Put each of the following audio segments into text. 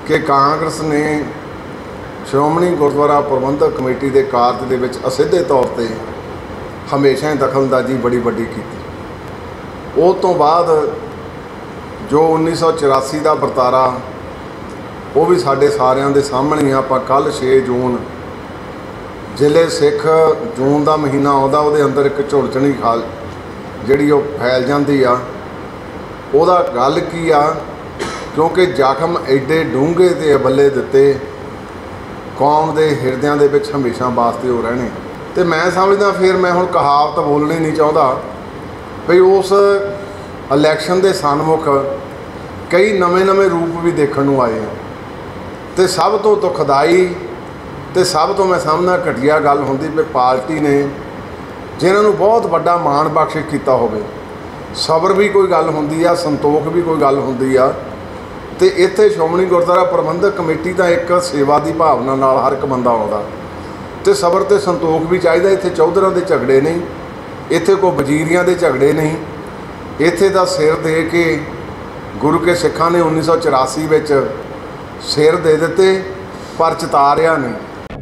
कि कांग्रेस ने श्रोमणी गुरुद्वारा प्रबंधक कमेटी के कार्य दे विच असिधे तौर पर हमेशा ही दखलअंदाजी बड़ी वड्डी की। उस तो बाद जो 1984 का वरतारा वो भी साढ़े सारिਆਂ ਦੇ सामने ਆਪਾਂ कल 6 जून जिले सिख जून का महीना आता वो अंदर एक झुलझणी खाल जी फैल जाती आ। उहदा गल की आ क्योंकि जख्म एडे डूंघे ते अबले दिते कौम के हिरदियां दे विच हमेशा वास्ते हो रहने। तो मैं समझदा फिर मैं हुण कहावत बोलनी नहीं चाहता भी उस इलैक्शन के सन्मुख कई नवे नवे रूप भी देखने को आए हैं। तो सब तो दुखदाई तो सब तो मैं समझना घटिया गल होंदी भी पार्टी ने जिन्होंने बहुत बड़ा माण बख्शिश किया होवे, सबर भी कोई गल होंदी आ, संतोख भी कोई गल होंदी आ। तो इत्थे श्रोमणी गुरुद्वारा प्रबंधक कमेटी तो एक सेवा की भावना नाल हर एक बंदा आउंदा तो सबर तो संतोख भी चाहिए। इत्थे चौधरां दे झगड़े नहीं, इत्थे कोई वजीरियां दे झगड़े नहीं, इत्थे दा सिर दे के गुरु के सिखां ने 1984 विच सिर दे दिते पर चितारिया नहीं।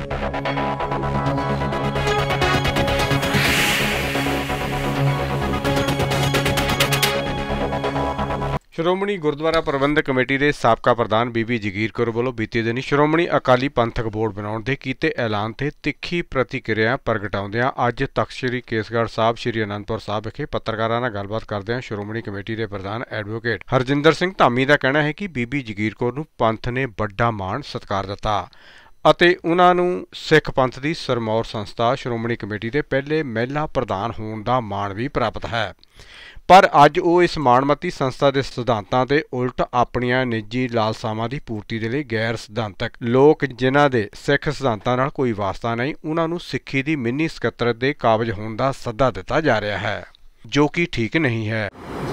श्रोमणी गुरुद्वारा प्रबंधक कमेटी के साबका प्रधान बीबी जगीर कौर वालों बीते दिन श्रोमणी अकाली पंथक बोर्ड बनाने के कीते ऐलान से तिखी प्रतिक्रिया प्रगटाउंदियां अज तख्त श्री केसगढ़ साहब श्री आनंदपुर साहब विखे पत्रकारां नाल गलबात करदिआं श्रोमणी कमेटी के प्रधान एडवोकेट हरजिंदर सिंह धामी का कहना है कि बीबी जगीर कौर नूं पंथ ने बड़ा मान सत्कार दिता ਅਤੇ ਉਹਨਾਂ ਨੂੰ सिख पंथ की सरमौर संस्था श्रोमणी कमेटी के पहले महिला प्रधान होने का मान भी प्राप्त है। पर अज वो इस माणमती संस्था के सिद्धांतों के उलट अपनियां निजी लालसावां की पूर्ति के लिए गैर सिद्धांतक लोग जिन्हां दे सिख सिद्धांतों नाल कोई वास्ता नहीं उन्हां नूं सिੱਖੀ की मिनी सकत्तरत के काबज होने का सद्दा दिता जा रहा है, जो कि ठीक नहीं है।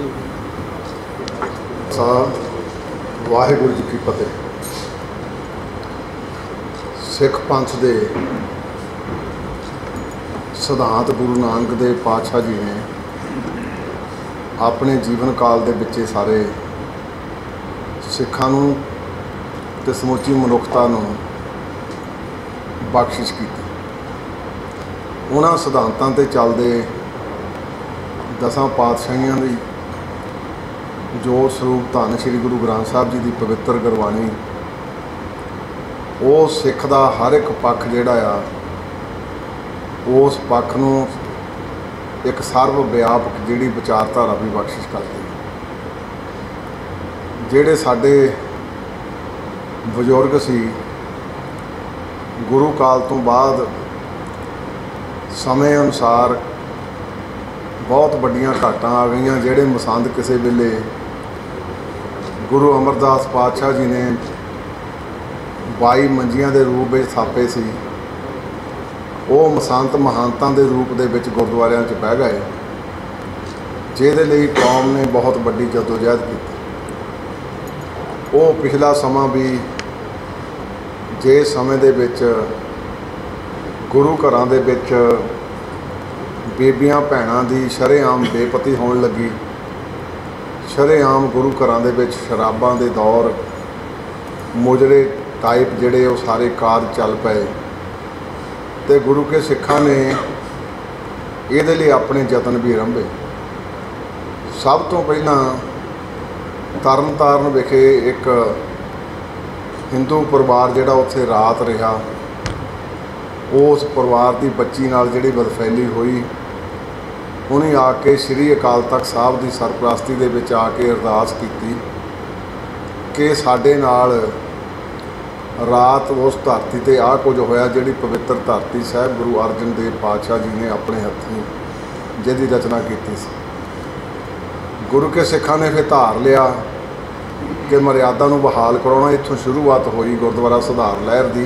वाहिगुरू जी की फतेह। सिख पंथ के सिद्धांत गुरु नानक देव पातशाह जी ने अपने जीवन काल के विच सारे सिखां नूं ते समूची मनुखता नूं बख्शिश की। उन्हां सिद्धांतां ते चलदे दसां पातशाहियां दी जोत स्वरूप धन श्री गुरु ग्रंथ साहब जी की पवित्र गुरबाणी वो सिख दा हर एक पक्ष जिहड़ा आ उस पक्ष नूं एक सर्व व्यापक जिहड़ी विचारधारा भी बख्शिश करती है। जिहड़े साडे बजुर्ग सी गुरु काल तो बाद समय अनुसार बहुत वड्डियां घाटां आ गईयां। जिहड़े मसंद किसी वेले गुरु अमरदास पातशाह जी ने 22 मंजियां के रूप में थापे सी, वो मसंत महंतां के रूप दे विच गुरुद्वारियां च बह गए, जिहदे लई कौम ने बहुत वड्डी जदोजहद की। वो पिछला समा भी जिस समय दे विच गुरु घरां दे विच बीबियां भैणां दी शरेआम बेपती होण लगी, शरेआम गुरु घरां दे विच शराबां दे दौर मुजरे टाइप जिहड़े वो सारे कार चल पे। तो गुरु के सिखां ने इहदे लई अपने यतन भी आरंभे। सब तो पहला तरन ताਰਨ विखे एक हिंदू परिवार जिहड़ा उत्थे रात रहा, उस परिवार की बच्ची नाल जिहड़ी बदफैली हुई, उन्हें आके श्री अकाल तख्त साहब की सरपरस्ती दे विच आके अरदास की कि साडे नाल रात उस धरती ते आ कुछ होया जिहड़ी पवित्र धरती साहब गुरु अर्जन देव पातशाह जी ने अपने हत्थीं जिहदी रचना की सी। गुरु के सिखां ने फिर धार लिया कि मर्यादा नूं बहाल कराउणा। इत्थों शुरुआत हुई गुरुद्वारा सुधार लहर की।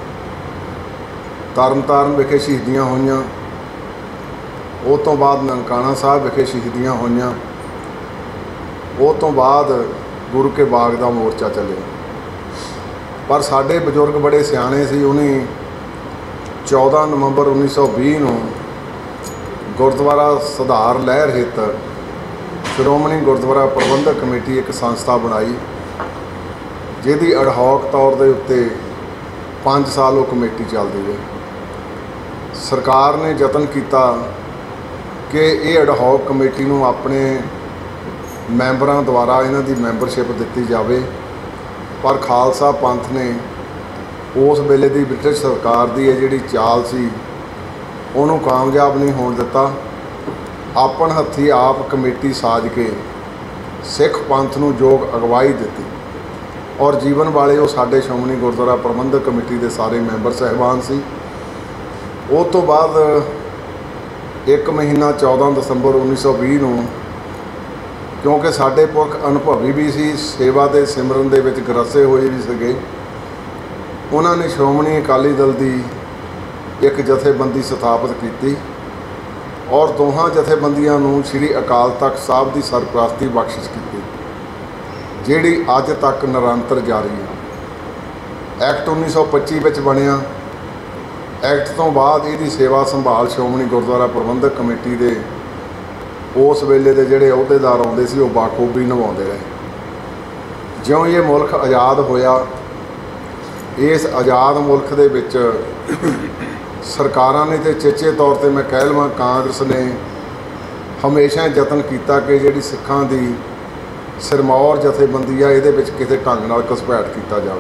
तरन ताਰਨ विखे शहीदियां होईयां, उस तो बाद ननकाना साहब विखे शहीदियां होईयां, उस तो बाद गुरु के बाग का मोर्चा चले। पर साडे बजुर्ग बड़े सियाणे सी, उन्हें 14 नवंबर 1920 नूं गुरुद्वारा सुधार लहर हित श्रोमणी गुरुद्वारा प्रबंधक कमेटी एक संस्था बनाई ਜਿਹਦੀ ਅਡਹੌਕ ਤੌਰ ਦੇ ਉੱਤੇ 5 ਸਾਲ ਉਹ ਕਮੇਟੀ ਚੱਲਦੀ ਰਹੀ। ਸਰਕਾਰ ਨੇ ਯਤਨ ਕੀਤਾ ਕਿ ਇਹ ਅਡਹੌਕ ਕਮੇਟੀ ਨੂੰ ਆਪਣੇ ਮੈਂਬਰਾਂ ਦੁਆਰਾ ਇਹਨਾਂ ਦੀ ਮੈਂਬਰਸ਼ਿਪ ਦਿੱਤੀ ਜਾਵੇ, ਪਰ ਖਾਲਸਾ ਪੰਥ ਨੇ ਉਸ ਵੇਲੇ ਦੀ ਬ੍ਰਿਟਿਸ਼ ਸਰਕਾਰ ਦੀ ਇਹ ਜਿਹੜੀ ਚਾਲ ਸੀ ਉਹਨੂੰ ਕਾਮਯਾਬ ਨਹੀਂ ਹੋਣ ਦਿੱਤਾ। ਆਪਣ ਹੱਥੀਂ ਆਪ ਕਮੇਟੀ ਸਾਜ ਕੇ ਸਿੱਖ ਪੰਥ ਨੂੰ ਯੋਗ ਅਗਵਾਈ ਦਿੱਤੀ ਔਰ ਜੀਵਨ ਵਾਲੇ ਉਹ ਸਾਡੇ ਸ਼੍ਰੋਮਣੀ ਗੁਰਦੁਆਰਾ ਪ੍ਰਬੰਧਕ ਕਮੇਟੀ ਦੇ ਸਾਰੇ ਮੈਂਬਰ ਸਾਹਿਬਾਨ ਸੀ। ਉਹ ਤੋਂ ਬਾਅਦ 1 ਮਹੀਨਾ 14 ਦਸੰਬਰ 1920 ਨੂੰ, ਕਿਉਂਕਿ ਸਾਡੇ ਪੁਰਖ ਅਨੁਭਵੀ ਵੀ ਸੀ, ਸੇਵਾ ਦੇ ਸਿਮਰਨ ਦੇ ਵਿੱਚ ਗਰਸੇ ਹੋਏ ਵੀ ਸੀਗੇ, ਉਹਨਾਂ ਨੇ ਸ਼੍ਰੋਮਣੀ ਅਕਾਲੀ ਦਲ ਦੀ ਇੱਕ ਜਥੇਬੰਦੀ ਸਥਾਪਿਤ ਕੀਤੀ ਔਰ ਦੋਹਾਂ ਜਥੇਬੰਦੀਆਂ ਨੂੰ ਸ੍ਰੀ ਅਕਾਲ ਤਖਤ ਸਾਹਿਬ ਦੀ ਸਰਪ੍ਰਸਤੀ ਬਖਸ਼ਿਸ਼ ਕੀਤੀ, ਜਿਹੜੀ ਅੱਜ ਤੱਕ ਨਿਰੰਤਰ ਜਾਰੀ ਹੈ। ਐਕਟ 1925 ਵਿੱਚ ਬਣਿਆ। ਐਕਟ ਤੋਂ ਬਾਅਦ ਇਹਦੀ ਸੇਵਾ ਸੰਭਾਲ ਸ਼੍ਰੋਮਣੀ ਗੁਰਦੁਆਰਾ ਪ੍ਰਬੰਧਕ ਕਮੇਟੀ ਦੇ ਉਸ ਵੇਲੇ ਦੇ ਜਿਹੜੇ ਅਹੁਦੇਦਾਰ ਆਉਂਦੇ ਸੀ ਉਹ ਬਾਖੂਬੀ ਨਿਭਾਉਂਦੇ ਰਹੇ। ਜਿਉਂ ਇਹ ਮੁਲਕ ਆਜ਼ਾਦ ਹੋਇਆ, ਇਸ ਆਜ਼ਾਦ ਮੁਲਕ ਦੇ ਵਿੱਚ ਸਰਕਾਰਾਂ ਨੇ ਤੇ ਚੇਚੇ ਤੌਰ ਤੇ ਮੈਂ ਕਹਿ ਲਵਾਂ ਕਾਂਗਰਸ ਨੇ ਹਮੇਸ਼ਾ ਯਤਨ ਕੀਤਾ ਕਿ ਜਿਹੜੀ ਸਿੱਖਾਂ ਦੀ ਸਿਰਮੌਰ ਜਥੇਬੰਦੀ ਆ ਇਹਦੇ ਵਿੱਚ ਕਿਸੇ ਢੰਗ ਨਾਲ ਘੁਸਪੈਠ ਕੀਤਾ ਜਾਵੇ।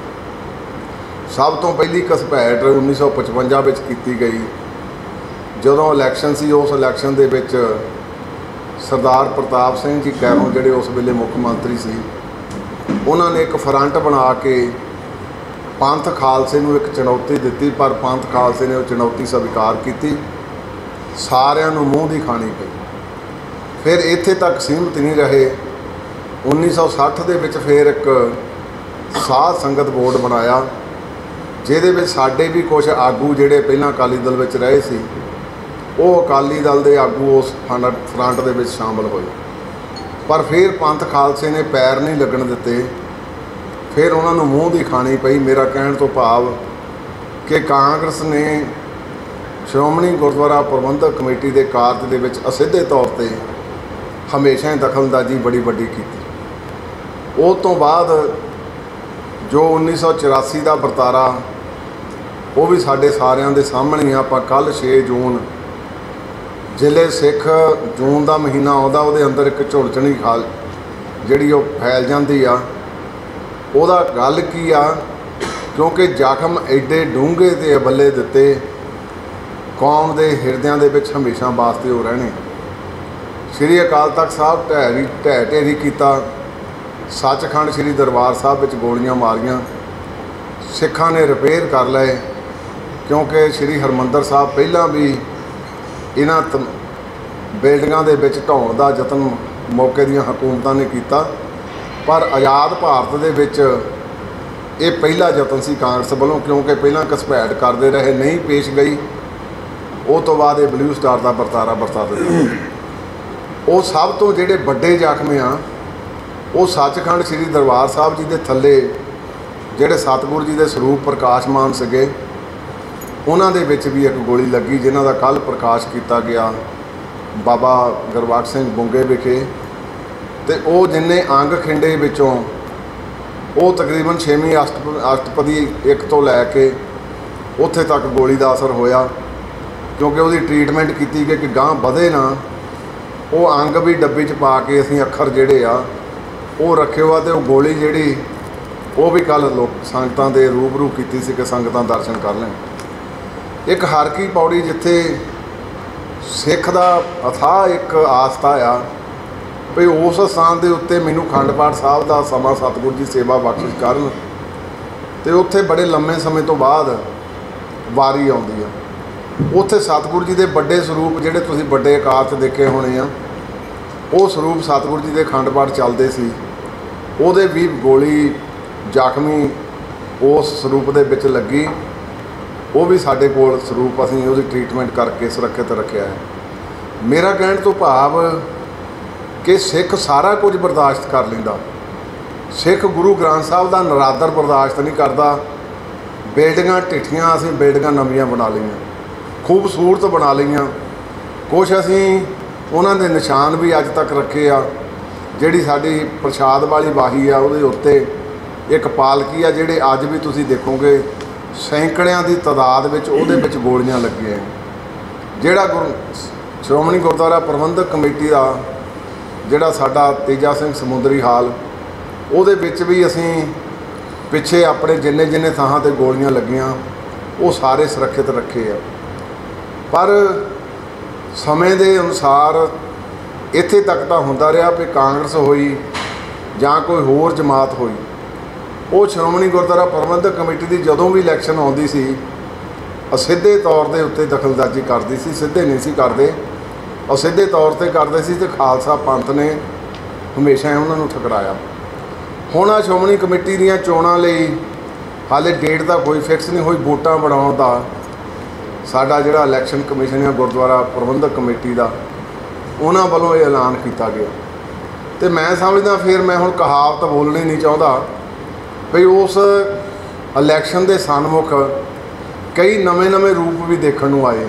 ਸਭ ਤੋਂ ਪਹਿਲੀ ਘੁਸਪੈਠ 1955 ਵਿੱਚ ਕੀਤੀ ਗਈ, ਜਦੋਂ ਇਲੈਕਸ਼ਨ ਸੀ। ਉਸ ਇਲੈਕਸ਼ਨ ਦੇ ਵਿੱਚ ਸਰਦਾਰ ਪ੍ਰਤਾਪ ਸਿੰਘ ਜੀ ਕੈਰੋਂ ਜਿਹੜੇ ਉਸ ਵੇਲੇ ਮੁੱਖ ਮੰਤਰੀ ਸੀ, ਉਹਨਾਂ ਨੇ ਇੱਕ ਫਰੰਟ ਬਣਾ ਕੇ ਪੰਥ ਖਾਲਸੇ ਨੂੰ ਇੱਕ ਚੁਣੌਤੀ ਦਿੱਤੀ, ਪਰ ਪੰਥ ਖਾਲਸੇ ਨੇ ਉਹ ਚੁਣੌਤੀ ਸਵੀਕਾਰ ਕੀਤੀ। ਸਾਰਿਆਂ ਨੂੰ ਮੂੰਹ ਦੀ ਖਾਣੀ ਪਈ। ਫਿਰ ਇੱਥੇ ਤੱਕ ਸੀਮਿਤ ਨਹੀਂ ਰਹੇ। 1960 ਦੇ ਵਿੱਚ ਫਿਰ ਇੱਕ ਸਾਧ ਸੰਗਤ ਬੋਰਡ ਬਣਾਇਆ, ਜਿਹਦੇ ਵਿੱਚ ਸਾਡੇ ਵੀ ਕੁਝ ਆਗੂ ਜਿਹੜੇ ਪਹਿਲਾਂ ਅਕਾਲੀ ਦਲ ਵਿੱਚ ਰਹੇ ਸੀ, ਉਹ ਅਕਾਲੀ ਦਲ ਦੇ ਆਗੂ ਉਸ ਫਰੰਟ ਦੇ ਵਿੱਚ ਸ਼ਾਮਲ ਹੋਏ। ਪਰ ਫਿਰ ਪੰਥ ਖਾਲਸੇ ਨੇ ਪੈਰ ਨਹੀਂ ਲੱਗਣ ਦਿੱਤੇ, ਫਿਰ ਉਹਨਾਂ ਨੂੰ ਮੂੰਹ ਦੀ ਖਾਣੀ ਪਈ। ਮੇਰਾ ਕਹਿਣ ਤੋਂ ਭਾਵ ਕਿ ਕਾਂਗਰਸ ਨੇ ਸ਼੍ਰੋਮਣੀ ਗੁਰਦੁਆਰਾ ਪ੍ਰਬੰਧਕ ਕਮੇਟੀ ਦੇ ਕਾਰਜ ਦੇ ਵਿੱਚ ਅਸਿੱਧੇ ਤੌਰ ਤੇ ਹਮੇਸ਼ਾ ਹੀ ਦਖਲਅੰਦਾਜ਼ੀ ਬੜੀ ਵੱਡੀ ਕੀਤੀ। ਉਹ ਤੋਂ ਬਾਅਦ ਜੋ 1984 ਦਾ ਵਰਤਾਰਾ, ਉਹ ਵੀ ਸਾਡੇ ਸਾਰਿਆਂ ਦੇ ਸਾਹਮਣੇ ਆ। ਆਪਾਂ ਕੱਲ੍ਹ 6 ਜੂਨ ਜ਼ਿਲ੍ਹੇ ਸਿੱਖ ਜੂਨ ਦਾ ਮਹੀਨਾ ਆਉਂਦਾ, ਉਹਦੇ ਅੰਦਰ ਇੱਕ ਝੁਲਝਣੀ ਖਾਲ ਜਿਹੜੀ ਉਹ ਫੈਲ ਜਾਂਦੀ ਆ। ਉਹਦਾ ਗੱਲ ਕੀ ਆ, ਕਿਉਂਕਿ ਜ਼ਖਮ ਐਡੇ ਡੂੰਘੇ ਤੇ ਅਬੱਲੇ ਦਿੱਤੇ, ਕੌਮ ਦੇ ਹਿਰਦਿਆਂ ਦੇ ਵਿੱਚ ਹਮੇਸ਼ਾ ਵਾਸਤੇ ਉਹ ਰਹਿਣੇ। ਸ੍ਰੀ ਅਕਾਲ ਤਖਤ ਸਾਹਿਬ ਢਹਿ ਢੇਰੀ ਕੀਤਾ, ਸੱਚਖੰਡ ਸ੍ਰੀ ਦਰਬਾਰ ਸਾਹਿਬ ਵਿੱਚ ਗੋਲੀਆਂ ਮਾਰੀਆਂ, ਸਿੱਖਾਂ ਨੇ ਰਿਪੇਅਰ ਕਰ ਲਏ, ਕਿਉਂਕਿ ਸ੍ਰੀ ਹਰਿਮੰਦਰ ਸਾਹਿਬ ਪਹਿਲਾਂ ਵੀ ਇਹਨਾਂ ਬਿਲਡਿੰਗਾਂ ਦੇ ਵਿੱਚ ਢਾਉਣ ਦਾ ਯਤਨ ਮੌਕੇ ਦੀਆਂ ਹਕੂਮਤਾਂ ਨੇ ਕੀਤਾ, ਪਰ ਆਜ਼ਾਦ ਭਾਰਤ ਦੇ ਵਿੱਚ ਇਹ ਪਹਿਲਾ ਯਤਨ ਸੀ ਕਾਂਗਰਸ ਵੱਲੋਂ, ਕਿਉਂਕਿ ਪਹਿਲਾਂ ਘੁਸਪੈਠ ਕਰਦੇ ਰਹੇ, ਨਹੀਂ ਪੇਸ਼ ਗਈ। ਉਹ ਤੋਂ ਬਾਅਦ ਇਹ ਬਲੂ ਸਟਾਰ ਦਾ ਵਰਤਾਰਾ ਵਰਤਾ ਦਿੱਤਾ। ਉਹ ਸਭ ਤੋਂ ਜਿਹੜੇ ਵੱਡੇ ਜ਼ਖਮ ਆ, ਉਹ ਸੱਚਖੰਡ ਸ੍ਰੀ ਦਰਬਾਰ ਸਾਹਿਬ ਜੀ ਦੇ ਥੱਲੇ ਜਿਹੜੇ ਸਤਿਗੁਰੂ ਜੀ ਦੇ ਸਰੂਪ ਪ੍ਰਕਾਸ਼ਮਾਨ ਸੀਗੇ, ਉਹਨਾਂ ਦੇ ਵਿੱਚ ਵੀ ਇੱਕ ਗੋਲੀ ਲੱਗੀ, ਜਿਨ੍ਹਾਂ ਦਾ ਕੱਲ੍ਹ ਪ੍ਰਕਾਸ਼ ਕੀਤਾ ਗਿਆ ਬਾਬਾ ਗੁਰਬਖਸ਼ ਸਿੰਘ ਬੁੰਗੇ ਵਿਖੇ। ਤੇ ਉਹ ਜਿੰਨੇ ਅੰਗ ਖਿੰਡੇ ਵਿੱਚੋਂ ਉਹ ਤਕਰੀਬਨ 6ਵੀਂ ਅਸ਼ਟਪਦੀ 1 ਤੋਂ ਲੈ ਕੇ ਉੱਥੇ ਤੱਕ ਗੋਲੀ ਦਾ ਅਸਰ ਹੋਇਆ, ਕਿਉਂਕਿ ਉਹਦੀ ਟ੍ਰੀਟਮੈਂਟ ਕੀਤੀ ਗਈ ਕਿ ਗਾਂਹ ਵਧੇ ਨਾ। ਉਹ ਅੰਗ ਵੀ ਡੱਬੀ 'ਚ ਪਾ ਕੇ ਅਸੀਂ ਅੱਖਰ ਜਿਹੜੇ ਆ ਉਹ ਰੱਖੇ ਹੋਆ, ਅਤੇ ਉਹ ਗੋਲੀ ਜਿਹੜੀ ਉਹ ਵੀ ਕੱਲ੍ਹ ਲੋਕ ਸੰਗਤਾਂ ਦੇ ਰੂਬਰੂ ਕੀਤੀ ਸੀ ਕਿ ਸੰਗਤਾਂ ਦਰਸ਼ਨ ਕਰ ਲੈਣ। ਇੱਕ ਹਰ ਕੀ ਪੌੜੀ, ਜਿੱਥੇ ਸਿੱਖ ਦਾ ਅਥਾਹ ਇੱਕ ਆਸਥਾ ਆ ਵੀ ਉਸ ਸਥਾਨ ਦੇ ਉੱਤੇ ਮੈਨੂੰ ਅਖੰਡ ਪਾਠ ਸਾਹਿਬ ਦਾ ਸਮਾਂ ਸਤਿਗੁਰੂ ਜੀ ਸੇਵਾ ਬਖਸ਼ਿਸ਼ ਕਰਨ, ਅਤੇ ਉੱਥੇ ਬੜੇ ਲੰਮੇ ਸਮੇਂ ਤੋਂ ਬਾਅਦ ਵਾਰੀ ਆਉਂਦੀ ਆ। ਉੱਥੇ ਸਤਿਗੁਰੂ ਜੀ ਦੇ ਵੱਡੇ ਸਰੂਪ ਜਿਹੜੇ ਤੁਸੀਂ ਵੱਡੇ ਆਕਾਰ 'ਚ ਦੇਖੇ ਹੋਣੇ ਆ, ਉਹ ਸਰੂਪ ਸਤਿਗੁਰੂ ਜੀ ਦੇ ਅਖੰਡ ਪਾਠ ਚੱਲਦੇ ਸੀ, ਉਹਦੇ ਵੀ ਗੋਲੀ ਜ਼ਖਮੀ ਉਸ ਸਰੂਪ ਦੇ ਵਿੱਚ ਲੱਗੀ। ਉਹ ਵੀ ਸਾਡੇ ਕੋਲ ਸਰੂਪ ਅਸੀਂ ਉਹਦੀ ਟ੍ਰੀਟਮੈਂਟ ਕਰਕੇ ਸੁਰੱਖਿਅਤ ਰੱਖਿਆ ਹੈ। ਮੇਰਾ ਕਹਿਣ ਤੋਂ ਭਾਵ ਕਿ ਸਿੱਖ ਸਾਰਾ ਕੁਝ ਬਰਦਾਸ਼ਤ ਕਰ ਲੈਂਦਾ, ਸਿੱਖ ਗੁਰੂ ਗ੍ਰੰਥ ਸਾਹਿਬ ਦਾ ਨਰਾਦਰ ਬਰਦਾਸ਼ਤ ਨਹੀਂ ਕਰਦਾ। ਬਿਲਡਿੰਗਾਂ ਢਿੱਠੀਆਂ ਅਸੀਂ ਬਿਲਡਿੰਗਾਂ ਨਵੀਆਂ ਬਣਾ ਲਈਆਂ, ਖੂਬਸੂਰਤ ਬਣਾ ਲਈਆਂ, ਕੁਛ ਅਸੀਂ ਉਹਨਾਂ ਦੇ ਨਿਸ਼ਾਨ ਵੀ ਅੱਜ ਤੱਕ ਰੱਖੇ ਆ। ਜਿਹੜੀ ਸਾਡੀ ਪ੍ਰਸ਼ਾਦ ਵਾਲੀ ਵਾਹੀ ਆ ਉਹਦੇ ਉੱਤੇ एक पालकी आ ਜਿਹੜੇ ਅੱਜ ਵੀ ਤੁਸੀਂ ਦੇਖੋਗੇ ਸੈਂਕੜਿਆਂ ਦੀ ਤਾਦਾਦ ਵਿੱਚ ਉਹਦੇ ਵਿੱਚ ਗੋਲੀਆਂ ਲੱਗੀਆਂ। ਜਿਹੜਾ ਸ਼੍ਰੋਮਣੀ ਗੁਰਦੁਆਰਾ ਪ੍ਰਬੰਧਕ ਕਮੇਟੀ ਦਾ ਜਿਹੜਾ ਸਾਡਾ ਤੇਜਾ ਸਿੰਘ ਸਮੁੰਦਰੀ ਹਾਲ, ਉਹਦੇ ਵਿੱਚ ਵੀ ਅਸੀਂ ਪਿੱਛੇ ਆਪਣੇ ਜਿੰਨੇ ਥਾਂ ਤੇ ਗੋਲੀਆਂ ਲੱਗੀਆਂ ਉਹ ਸਾਰੇ ਸੁਰੱਖਿਅਤ ਰੱਖੇ ਆ। ਪਰ ਸਮੇਂ ਦੇ ਅਨੁਸਾਰ ਇੱਥੇ ਤੱਕ ਤਾਂ ਹੁੰਦਾ ਰਿਹਾ ਵੀ ਕਾਂਗਰਸ ਹੋਈ ਜਾਂ ਕੋਈ ਹੋਰ ਜਮਾਤ ਹੋਈ, ਉਹ ਸ਼੍ਰੋਮਣੀ ਗੁਰਦੁਆਰਾ ਪ੍ਰਬੰਧਕ ਕਮੇਟੀ ਦੀ ਜਦੋਂ ਵੀ ਇਲੈਕਸ਼ਨ ਆਉਂਦੀ ਸੀ ਅਸਿੱਧੇ ਤੌਰ ਦੇ ਉੱਤੇ ਦਖਲਅੰਦਾਜ਼ੀ ਕਰਦੀ ਸੀ। ਸਿੱਧੇ ਨਹੀਂ ਸੀ ਕਰਦੇ, ਅਸਿੱਧੇ ਤੌਰ ਤੇ ਕਰਦੇ ਸੀ ਤੇ ਖਾਲਸਾ ਪੰਥ ਨੇ ਹਮੇਸ਼ਾ ਉਹਨਾਂ ਨੂੰ ਠੁਕਰਾਇਆ। ਹੁਣ ਆ ਸ਼੍ਰੋਮਣੀ ਕਮੇਟੀ ਦੀਆਂ ਚੋਣਾਂ ਲਈ ਹਾਲੇ ਡੇਟ ਦਾ ਕੋਈ ਫਿਕਸ ਨਹੀਂ ਹੋਈ। ਵੋਟਾਂ ਬਣਾਉਣ ਦਾ ਸਾਡਾ ਜਿਹੜਾ ਇਲੈਕਸ਼ਨ ਕਮਿਸ਼ਨ ਆ ਗੁਰਦੁਆਰਾ ਪ੍ਰਬੰਧਕ ਕਮੇਟੀ ਦਾ, ਉਹਨਾਂ ਵੱਲੋਂ ਇਹ ਐਲਾਨ ਕੀਤਾ ਗਿਆ। ਤੇ ਮੈਂ ਸਮਝਦਾ ਫਿਰ ਮੈਂ ਹੁਣ ਕਹਾਵਤ ਬੋਲਣੀ ਨਹੀਂ ਚਾਹੁੰਦਾ ਵੀ ਉਸ ਇਲੈਕਸ਼ਨ ਦੇ ਸਨਮੁਖ ਕਈ ਨਵੇਂ ਰੂਪ ਵੀ ਦੇਖਣ ਨੂੰ ਆਏ ਆ।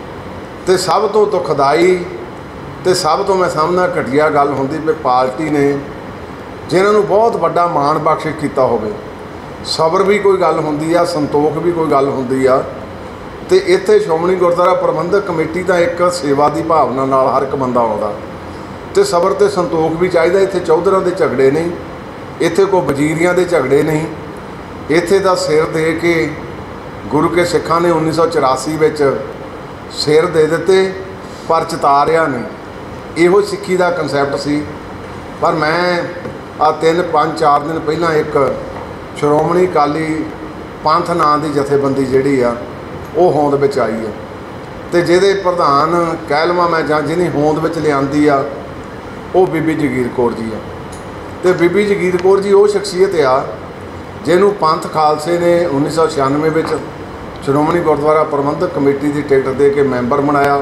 ਤੇ ਸਭ ਤੋਂ ਦੁਖਦਾਈ ਤੇ ਸਭ ਤੋਂ ਮੈਂ ਸਮਝਦਾ ਘਟੀਆ ਗੱਲ ਹੁੰਦੀ ਵੀ ਪਾਰਟੀ ਨੇ ਜਿਨ੍ਹਾਂ ਨੂੰ ਬਹੁਤ ਵੱਡਾ ਮਾਣ ਬਖਸ਼ਿਸ਼ ਕੀਤਾ ਹੋਵੇ, ਸਬਰ ਵੀ ਕੋਈ ਗੱਲ ਹੁੰਦੀ ਆ, ਸੰਤੋਖ ਵੀ ਕੋਈ ਗੱਲ ਹੁੰਦੀ ਆ। ਤੇ ਇੱਥੇ ਸ਼੍ਰੋਮਣੀ ਗੁਰਦੁਆਰਾ ਪ੍ਰਬੰਧਕ ਕਮੇਟੀ ਤਾਂ ਇੱਕ ਸੇਵਾ ਦੀ ਭਾਵਨਾ ਨਾਲ ਹਰ ਇੱਕ ਬੰਦਾ ਆਉਂਦਾ ਤੇ ਸਬਰ ਤੇ ਸੰਤੋਖ ਵੀ ਚਾਹੀਦਾ। ਇੱਥੇ ਚੌਧਰਾਂ ਦੇ ਝਗੜੇ ਨਹੀਂ, ਇੱਥੇ ਕੋਈ ਵਜ਼ੀਰੀਆਂ ਦੇ ਝਗੜੇ ਨਹੀਂ। ਇੱਥੇ ਦਾ ਸਿਰ ਦੇ ਕੇ ਗੁਰੂ ਕੇ ਸਿੱਖਾਂ ਨੇ 1984 ਵਿੱਚ ਸਿਰ ਦੇ ਦਿੱਤੇ ਪਰ ਚਿਤਾਰਿਆ ਨਹੀਂ। ਇਹੋ ਸਿੱਖੀ ਦਾ ਕਨਸੈਪਟ ਸੀ। ਪਰ ਮੈਂ ਆ 3, 5, 4 ਦਿਨ ਪਹਿਲਾਂ ਇੱਕ ਸ਼੍ਰੋਮਣੀ ਅਕਾਲੀ ਪੰਥ ਨਾਂ ਦੀ ਜਥੇਬੰਦੀ ਜਿਹੜੀ ਆ ਉਹ ਹੋਂਦ ਵਿੱਚ ਆਈ ਹੈ ਤੇ ਜਿਹਦੇ ਪ੍ਰਧਾਨ ਕਹਿ ਲਵਾਂ ਮੈਂ ਜਾਂ ਜਿਹਨੇ ਹੋਂਦ ਵਿੱਚ ਲਿਆਂਦੀ ਆ ਉਹ ਬੀਬੀ ਜਗੀਰ ਕੌਰ ਜੀ ਆ। ਤੇ ਬੀਬੀ ਜਗੀਰ ਕੌਰ ਜੀ ਉਹ ਸ਼ਖਸੀਅਤ ਆ ਜਿਹਨੂੰ ਪੰਥ ਖਾਲਸੇ ਨੇ 1996 ਵਿੱਚ ਸ਼੍ਰੋਮਣੀ ਗੁਰਦੁਆਰਾ ਪ੍ਰਬੰਧਕ ਕਮੇਟੀ ਦੀ ਟਿਕਟ ਦੇ ਕੇ ਮੈਂਬਰ ਬਣਾਇਆ।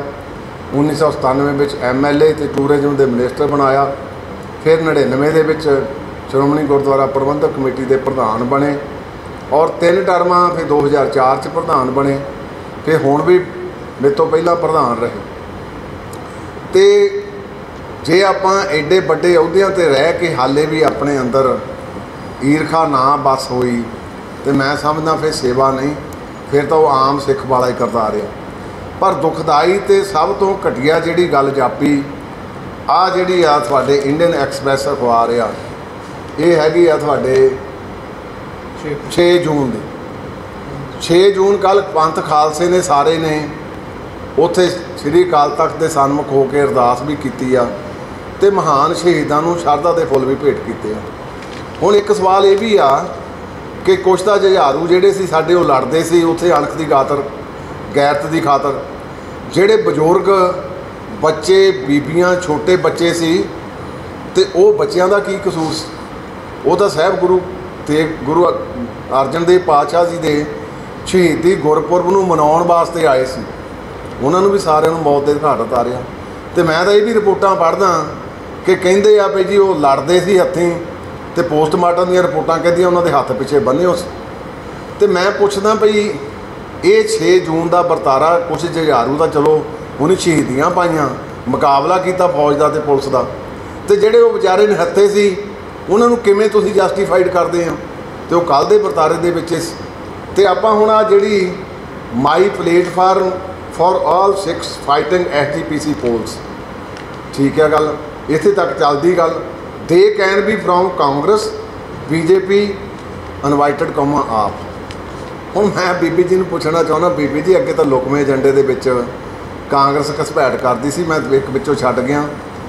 1997 ਵਿੱਚ MLA ਤੇ ਟੂਰਿਜ਼ਮ ਦੇ ਮਿਨਿਸਟਰ ਬਣਾਇਆ। ਫਿਰ 99 ਦੇ ਵਿੱਚ ਸ਼੍ਰੋਮਣੀ ਗੁਰਦੁਆਰਾ ਪ੍ਰਬੰਧਕ ਕਮੇਟੀ ਦੇ ਪ੍ਰਧਾਨ ਬਣੇ ਔਰ 3 ਟਰਮਾਂ ਫਿਰ 2004 'ਚ ਪ੍ਰਧਾਨ ਬਣੇ। ਫਿਰ ਹੁਣ ਵੀ ਮੇਰੇ ਤੋਂ ਪਹਿਲਾਂ ਪ੍ਰਧਾਨ ਰਹੇ। ਤੇ ਜੇ ਆਪਾਂ ਐਡੇ ਵੱਡੇ ਅਹੁਦਿਆਂ 'ਤੇ ਰਹਿ ਕੇ ਹਾਲੇ ਵੀ ਆਪਣੇ ਅੰਦਰ ਈਰਖਾ ਨਾ ਬਸ ਹੋਈ ਤੇ ਮੈਂ ਸਮਝਦਾ ਫਿਰ ਸੇਵਾ ਨਹੀਂ, ਫਿਰ ਤਾਂ ਉਹ ਆਮ ਸਿੱਖ ਵਾਲਾ ਹੀ ਕਰਦਾ ਰਿਹਾ। ਪਰ ਦੁਖਦਾਈ ਤੇ ਸਭ ਤੋਂ ਘਟੀਆ ਜਿਹੜੀ ਗੱਲ ਜਾਪੀ ਆ ਜਿਹੜੀ ਆ ਤੁਹਾਡੇ ਇੰਡੀਅਨ ਐਕਸਪ੍ਰੈਸ ਅਖਬਾਰ ਆ, ਇਹ ਹੈਗੀ ਆ ਤੁਹਾਡੇ 6 ਜੂਨ ਦੀ। 6 ਜੂਨ ਕੱਲ੍ਹ ਪੰਥ ਖਾਲਸੇ ਨੇ ਸਾਰੇ ਨੇ ਉੱਥੇ ਸ੍ਰੀ ਅਕਾਲ ਤਖਤ ਦੇ ਸਨਮੁਖ ਹੋ ਕੇ ਅਰਦਾਸ ਵੀ ਕੀਤੀ ਆ ਤੇ ਮਹਾਨ ਸ਼ਹੀਦਾਂ ਨੂੰ ਸ਼ਰਧਾ ਦੇ ਫੁੱਲ ਵੀ ਭੇਟ ਕੀਤੇ ਆ। ਹੁਣ ਇੱਕ ਸਵਾਲ ਇਹ ਵੀ ਆ ਕਿ ਕੁਛ ਤਾਂ ਜੁਝਾਰੂ ਜਿਹੜੇ ਸੀ ਸਾਡੇ ਉਹ ਲੜਦੇ ਸੀ ਉੱਥੇ ਅਣਖ ਦੀ ਖਾਤਰ, ਗੈਰਤ ਦੀ ਖਾਤਰ। ਜਿਹੜੇ ਬਜ਼ੁਰਗ ਬੱਚੇ, ਬੀਬੀਆਂ, ਛੋਟੇ ਬੱਚੇ ਸੀ ਤੇ ਉਹ ਬੱਚਿਆਂ ਦਾ ਕੀ ਕਸੂਰ ਸੀ? ਉਹ ਤਾਂ ਸਾਹਿਬ ਗੁਰੂ ਅਰਜਨ ਦੇਵ ਪਾਤਸ਼ਾਹ ਜੀ ਦੇ ਸ਼ਹੀਦੀ ਗੁਰਪੁਰਬ ਨੂੰ ਮਨਾਉਣ ਵਾਸਤੇ ਆਏ ਸੀ। ਉਹਨਾਂ ਨੂੰ ਵੀ ਸਾਰਿਆਂ ਨੂੰ ਮੌਤ ਦੇ ਘਾਟ ਉਤਾਰਿਆ। ਤੇ ਮੈਂ ਤਾਂ ਇਹ ਵੀ ਰਿਪੋਰਟਾਂ ਪੜ੍ਹਦਾ ਕਿ ਕਹਿੰਦੇ ਆ ਵੀ ਜੀ ਉਹ ਲੜਦੇ ਸੀ ਹੱਥੀਂ ਤੇ ਪੋਸਟਮਾਰਟਮ ਦੀਆਂ ਰਿਪੋਰਟਾਂ ਕਹਿੰਦੀਆਂ ਉਹਨਾਂ ਦੇ ਹੱਥ ਪਿੱਛੇ ਬੰਨੇ ਹੋ ਸੀ। ਤੇ ਮੈਂ ਪੁੱਛਦਾ ਭਈ ਇਹ 6 ਜੂਨ ਦਾ ਵਰਤਾਰਾ ਕੁਛ ਜੁਝਾਰੂ ਦਾ ਚਲੋ ਉਹਨੇ ਸ਼ਹੀਦੀਆਂ ਪਾਈਆਂ, ਮੁਕਾਬਲਾ ਕੀਤਾ ਫੌਜ ਦਾ ਤੇ ਪੁਲਿਸ ਦਾ, ਤੇ ਜਿਹੜੇ ਉਹ ਵਿਚਾਰੇ ਨਿਹੱਥੇ ਸੀ ਉਹਨਾਂ ਨੂੰ ਕਿਵੇਂ ਤੁਸੀਂ ਜਸਟੀਫਾਈਡ ਕਰਦੇ ਆ? ਤੇ ਉਹ ਕੱਲ੍ਹ ਦੇ ਵਰਤਾਰੇ ਦੇ ਵਿੱਚ ਤੇ ਆਪਾਂ ਹੁਣ ਆ ਜਿਹੜੀ my platform for all Sikhs fighting SGPC polls, ਠੀਕ ਹੈ ਗੱਲ, ਇੱਥੇ ਤੱਕ ਚੱਲਦੀ ਗੱਲ। They can be from Congress, BJP invited ਕੌਮਾ ਆਪ। ਹੁਣ ਮੈਂ ਬੀਬੀ ਜੀ ਨੂੰ ਪੁੱਛਣਾ ਚਾਹੁੰਦਾ, ਬੀਬੀ ਜੀ ਅੱਗੇ ਤਾਂ ਲੁਕਵੇਂ ਏਜੰਡੇ ਦੇ ਵਿੱਚ ਕਾਂਗਰਸ ਘਸਪੈਠ ਕਰਦੀ ਸੀ, ਮੈਂ ਇੱਕ ਵਿੱਚੋਂ ਛੱਡ ਗਿਆ।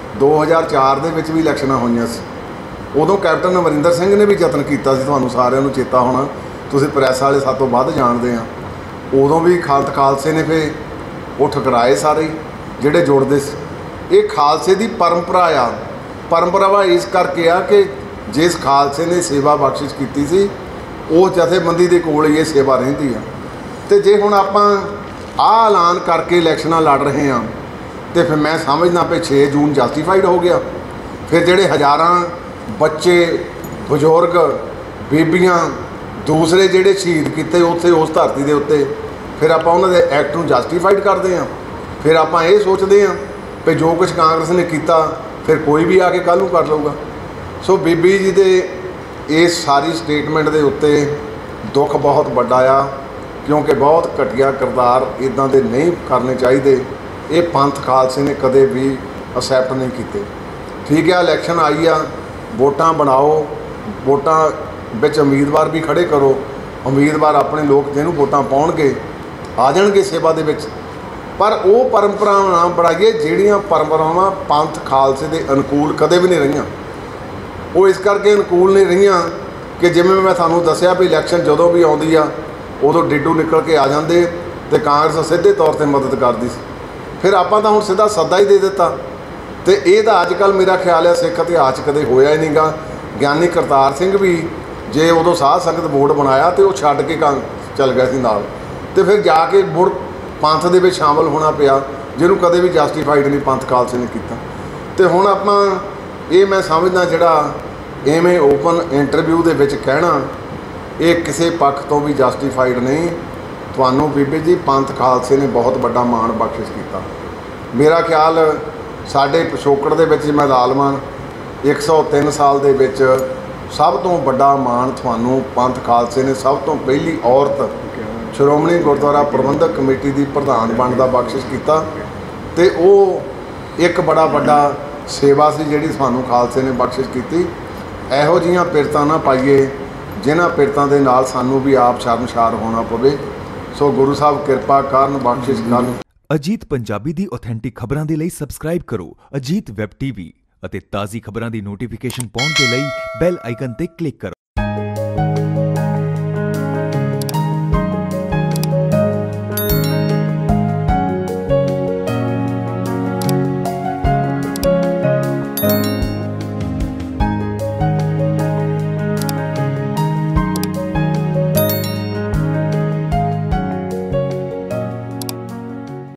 2004 ਦੇ ਵਿੱਚ ਵੀ ਇਲੈਕਸ਼ਨਾਂ ਹੋਈਆਂ ਸੀ, ਉਦੋਂ ਕੈਪਟਨ ਅਮਰਿੰਦਰ ਸਿੰਘ ਨੇ ਵੀ ਯਤਨ ਕੀਤਾ ਸੀ, ਤੁਹਾਨੂੰ ਸਾਰਿਆਂ ਨੂੰ ਚੇਤਾ ਹੋਣਾ, ਤੁਸੀਂ ਪ੍ਰੈਸ ਵਾਲੇ ਸਭ ਤੋਂ ਵੱਧ ਜਾਣਦੇ ਆ। ਉਦੋਂ ਵੀ ਖਾਲਸੇ ਨੇ ਫਿਰ ਉਹ ਠੁਕਰਾਏ ਸਾਰੇ ਜਿਹੜੇ ਜੁੜਦੇ ਸੀ। ਇਹ ਖਾਲਸੇ ਦੀ ਪਰੰਪਰਾ ਆ। ਪਰੰਪਰਾਵਾ ਇਸ ਕਰਕੇ ਆ ਕਿ ਜਿਸ ਖਾਲਸੇ ਨੇ ਸੇਵਾ ਬਖਸ਼ਿਸ਼ ਕੀਤੀ ਸੀ ਉਸ ਜਥੇਬੰਦੀ ਦੇ ਕੋਲ ਹੀ ਇਹ ਸੇਵਾ ਰਹਿੰਦੀ ਆ। ਤੇ ਜੇ ਹੁਣ ਆਪਾਂ ਆਹ ਐਲਾਨ ਕਰਕੇ ਇਲੈਕਸ਼ਨਾਂ ਲੜ ਰਹੇ ਹਾਂ ਤੇ ਫਿਰ ਮੈਂ ਸਮਝਦਾ ਵੀ 6 ਜੂਨ ਜਸਟੀਫਾਈਡ ਹੋ ਗਿਆ। ਫਿਰ ਜਿਹੜੇ ਹਜ਼ਾਰਾਂ ਬੱਚੇ, ਬਜ਼ੁਰਗ, ਬੀਬੀਆਂ ਦੂਸਰੇ ਜਿਹੜੇ ਸ਼ਹੀਦ ਕੀਤੇ ਉੱਥੇ ਉਸ ਧਰਤੀ ਦੇ ਉੱਤੇ, ਫਿਰ ਆਪਾਂ ਉਹਨਾਂ ਦੇ ਐਕਟ ਨੂੰ ਜਸਟੀਫਾਈਡ ਕਰਦੇ ਹਾਂ। ਫਿਰ ਆਪਾਂ ਇਹ ਸੋਚਦੇ ਹਾਂ ਵੀ ਜੋ ਕੁਛ ਕਾਂਗਰਸ ਨੇ ਕੀਤਾ ਫਿਰ ਕੋਈ ਵੀ ਆ ਕੇ ਕੱਲ੍ਹ ਨੂੰ ਕਰ ਲਊਗਾ। ਸੋ ਬੀਬੀ ਜੀ ਦੇ इस सारी स्टेटमेंट के उत्ते दुख बहुत वड्डा आ, क्योंकि बहुत घटिया किरदार इदां दे नहीं करने चाहिए। ये पंथ खालसे ने कदे भी असैप्ट नहीं किए। ठीक है, इलैक्शन आई आ, वोटां बनाओ, वोटां विच उम्मीदवार भी खड़े करो, उम्मीदवार अपने लोग जिन्होंने वोटां पाउणगे आ जाणगे सेवा दे विच, पर वो परंपरावां ना बनाइए जिहड़ियां परंपरावां पंथ खालसे दे अनुकूल कदे भी नहीं रहियां। वो इस करके अनुकूल नहीं रहियां कि जिवें मैं तुहानूं दस्सिया भी इलैक्शन जदों भी आउंदी आ उदों डिड्डू निकल के आ जांदे ते कांग्रेस सीधे तौर पर मदद करदी सी। फिर आपां तां हुण सीधा सद्दा ही दे दिता। तो ये तो अजकल मेरा ख्याल है सिख इतिहास कदे होया ही नहीं गा। ज्ञानी करतार सिंह भी जे उदों साध संगत बोर्ड बनाया तो वो छड्ड के चल गया सी नाल, तो फिर जाके मुड़ पंथ दे विच शामिल होना पिया, जिन्हों कदे भी जस्टिफाइड नहीं पंथ खालसे ने किया। तो हुण आपां ये मैं समझदा जिहड़ा इवें ओपन इंटरव्यू दे विच कहना ये किसी पक्ष तो भी जस्टिफाइड नहीं। तुहानूं बीबी जी पंथ खालसे ने बहुत बड़ा माण बख्शिश किया। मेरा ख्याल साडे पिछोकड़ दे विच मैं लालमान 103 साल दे विच सब तो बड़ा माण तुहानूं पंथ खालसे ने सब तो पहली औरत श्रोमणी गुरुद्वारा प्रबंधक कमेटी की प्रधान बनने का बख्शिश किया। तो वो एक बड़ा बड़ा सेवा सी जिहड़ी सानूं खालसे ने बख्शिश की। इहो जिहियां पिरतां ना पाइए जिन्हां पिरतां दे नाल सानूं भी आप शर्मसार होना पवे। सो गुरु साहब किरपा करन, बख्शिश करन। अजीत पंजाबी दी ऑथेंटिक खबरां दे लई सबसक्राइब करो अजीत वैब टीवी ਅਤੇ ਤਾਜ਼ੀ ਖਬਰਾਂ ਦੀ ਨੋਟੀਫਿਕੇਸ਼ਨ ਪਾਉਣ ਦੇ ਲਈ ਬੈਲ ਆਈਕਨ ਤੇ ਕਲਿੱਕ ਕਰੋ।